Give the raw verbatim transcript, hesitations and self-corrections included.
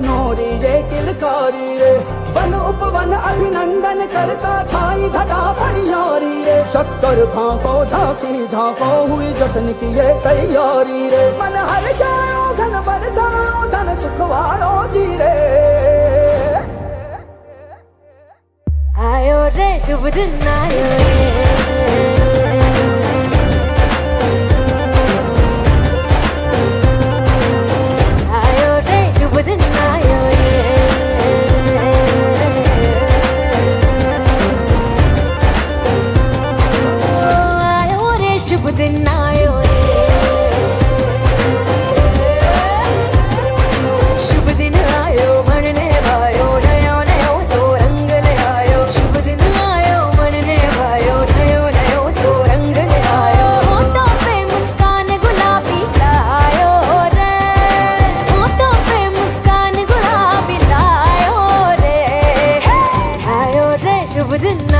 Norrie ये किलकारी रे। One उपवन अभिनंदन करता छाई घटा परियारी रे। शक्कर भांको झांकी झांको हुई जश्न की ये तैयारी रे। मन हर जाओ धन बरसाओ धन सुखवाड़ो जी रे। आयो रे शुभ दिन आयो रे। आयो रे शुभ दिन आयो रे। आयो रे शुभ दिन आयो रे। शुभ दिन आयो मनने भायो नयो नयो सो रंग ले आयो। शुभ दिन आयो मनने भायो नयो नयो सो रंग ले आयो। होठों पे मुस्कान गुलाबी लायो रे। होठों पे मुस्कान गुलाबी लायो रे। आयो रे शुभ दिन